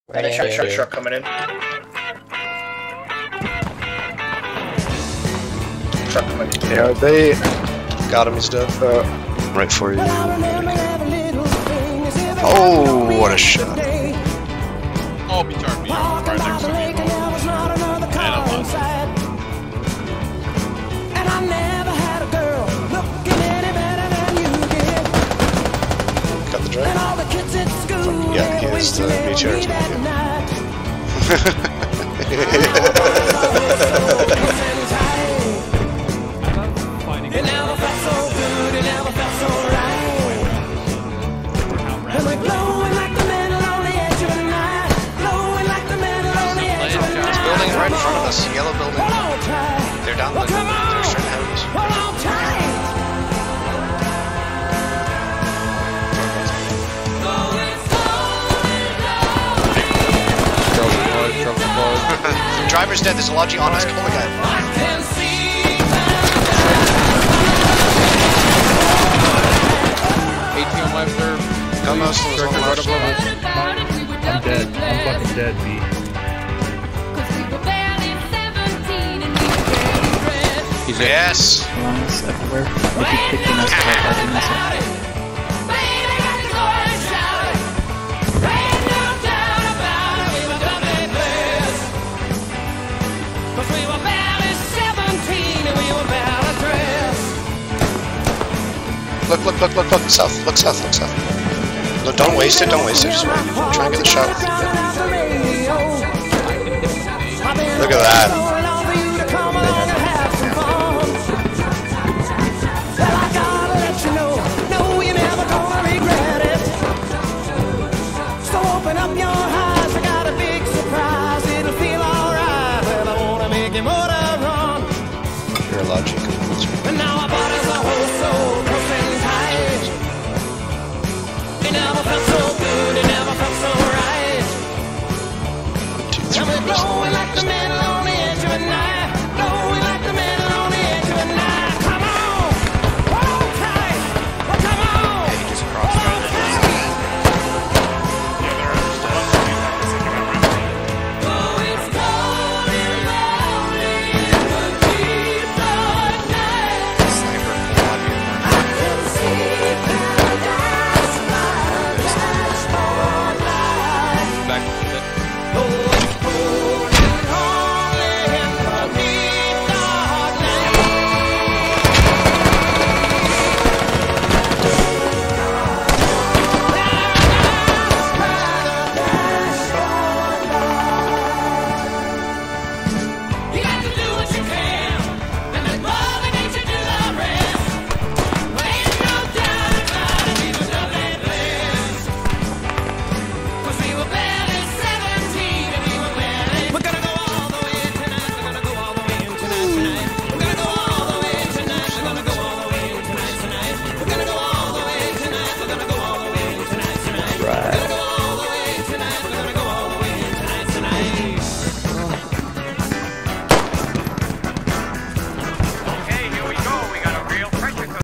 Right in. Truck coming in. Truck coming in. Yeah, they Got him, he's dead. Right for you. Oh, what a shot. Oh, he turned me right next to me. And I'm lost. Got the drive? Yeah, he is the BTR team. Building right in front of us, yellow building. They're down the they're straight ahead of us. The driver's dead, there's a Logi on us, kill the guy. ATM live there. Gunmouse was on the left. I'm dead. I'm fucking dead, B. Yes! Lungs everywhere. They keep picking us up, picking us up. Look, south, look south. No, don't waste it, just wait. Try and get the shot. Look at that. You're a Logi. Back to it.